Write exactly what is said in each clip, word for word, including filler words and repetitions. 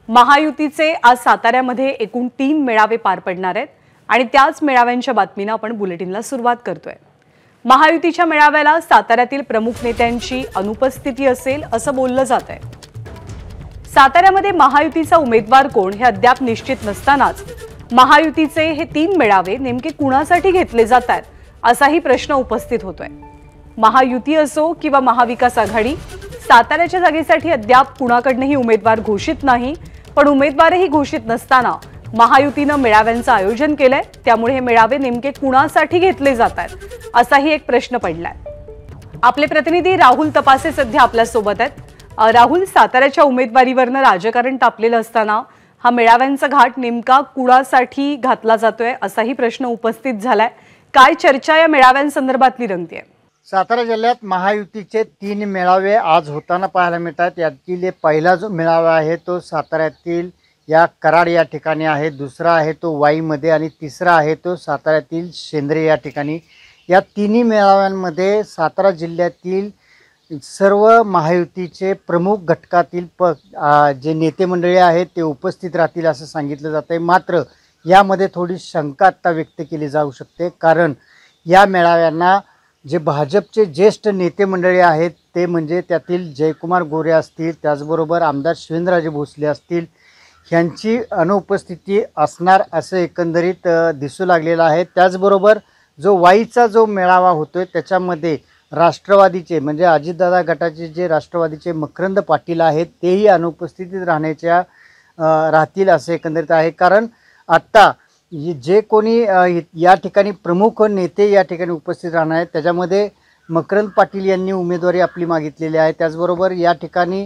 महायुतीचे आज साताऱ्यामध्ये एकूण तीन मेळावे पार पडणार आहेत आणि त्याच मेळाव्यांच्या बातमीने आपण बुलेटिनला सुरुवात करतोय। महायुतीच्या मेळाव्याला साताऱ्यातील प्रमुख नेत्यांची अनुपस्थिती असेल असं बोललं जात आहे। साताऱ्यामध्ये महायुतीचा उमेदवार कोण हे अद्याप निश्चित नसतानाच महायुतीचे हे तीन मेळावे नेमके कुणासाठी घेतले जात आहेत असाही प्रश्न उपस्थित होतोय। महायुती असो किंवा महाविकास आघाडी, साताऱ्याच्या जागेसाठी अद्याप कुणाकडनंही उमेदवार घोषित नाही, पण उमेदवारही घोषित नसताना महायुतीने मेळाव्यांचं आयोजन केलंय, त्यामुळे हे मेळावे नेमके कुणासाठी घेतले जात आहेत असाही एक प्रश्न पडलाय। आपले प्रतिनिधी राहुल तपासे सध्या आपल्या सोबत आहेत। राहुल, साताऱ्याच्या उमेदवारीवरनं राजकारण तापलेलं असताना हा मेळाव्यांचा घाट नेमका कुणासाठी घातला जातोय असाही प्रश्न उपस्थित झालाय। काय चर्चा या मेळाव्यांसंदर्भातली रंगतेय? सातारा जिल्ह्यात महायुतीचे तीन मेळावे आज होताना पाहायला मिळतात। यातील पहिला जो मेळावा आहे तो साताऱ्यातील या कराड या ठिकाणी आहे, दुसरा आहे तो वाईमध्ये आणि तिसरा आहे तो साताऱ्यातील शेंद्रे या ठिकाणी। या तिन्ही मेळाव्यांमध्ये सातारा जिल्ह्यातील सर्व महायुतीचे प्रमुख घटकातील प जे नेते मंडळी आहेत ते उपस्थित राहतील असं सांगितलं जातं आहे। मात्र यामध्ये थोडी शंका आता व्यक्त केली जाऊ शकते, कारण या मेळाव्यांना जे भाजपचे ज्येष्ठ नेते मंडळी आहेत ते म्हणजे त्यातील जयकुमार गोरे असतील, त्याचबरोबर आमदार शिवेंद्रराजे भोसले असतील, ह्यांची अनुपस्थिती असणार असं एकंदरीत दिसू लागलेलं आहे। त्याचबरोबर जो वाईचा जो मेळावा होतोय त्याच्यामध्ये राष्ट्रवादीचे म्हणजे अजितदादा गटाचे जे राष्ट्रवादीचे मकरंद पाटील आहेत तेही अनुपस्थितीत राहण्याच्या राहतील असं एकंदरीत आहे। कारण आत्ता जे कोणी या ठिकाणी प्रमुख नेते या ठिकाणी उपस्थित राहणार आहेत त्याच्यामध्ये मकरंद पाटील यांनी उमेदवारी आपली मागितलेली आहे, त्याचबरोबर या ठिकाणी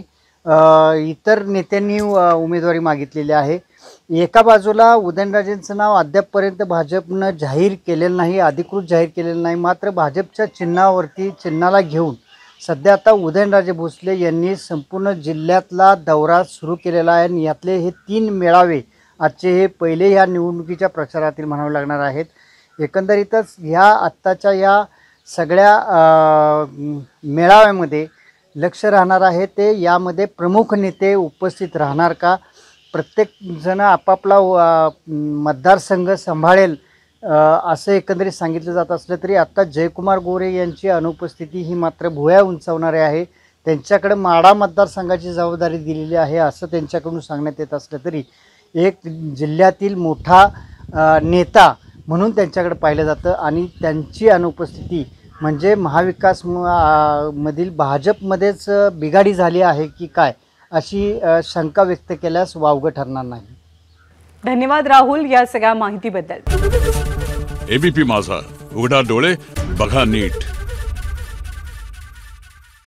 इतर नेत्यांनी उमेदवारी मागितलेली आहे। एका बाजूला उदयनराजेंचं नाव अद्यापपर्यंत भाजपनं जाहीर केलेलं नाही, अधिकृत जाहीर केलेलं नाही, मात्र भाजपच्या चिन्हावरती चिन्हाला घेऊन सध्या आता उदयनराजे भोसले यांनी संपूर्ण जिल्ह्यातला दौरा सुरू केलेला आहे आणि यातले हे तीन मेळावे आजचे हे पहिले ह्या निवडणुकीच्या प्रचारातील म्हणावे लागणार आहेत। एकंदरीतच ह्या आत्ताच्या या सगळ्या मेळाव्यामध्ये लक्ष राहणार आहे ते यामध्ये प्रमुख नेते उपस्थित राहणार का, प्रत्येकजण आपापला मतदारसंघ सांभाळेल असं एकंदरीत सांगितलं जात असलं तरी आत्ता जयकुमार गोरे यांची अनुपस्थिती ही मात्र भुवया उंचावणारी आहे। त्यांच्याकडे माढा मतदारसंघाची जबाबदारी दिलेली आहे असं त्यांच्याकडून सांगण्यात येत असलं तरी एक जिल्ह्यातील मोठा नेता म्हणून त्यांच्याकडे पाहिलं जातं आणि त्यांची अनुपस्थिती म्हणजे महाविकास मधील भाजपमध्येच बिघाडी झाली आहे की काय अशी शंका व्यक्त केल्यास वावगं ठरणार नाही। धन्यवाद राहुल या सगळ्या माहितीबद्दल। एबीपी माझा, उघडा डोळे बघा नीट।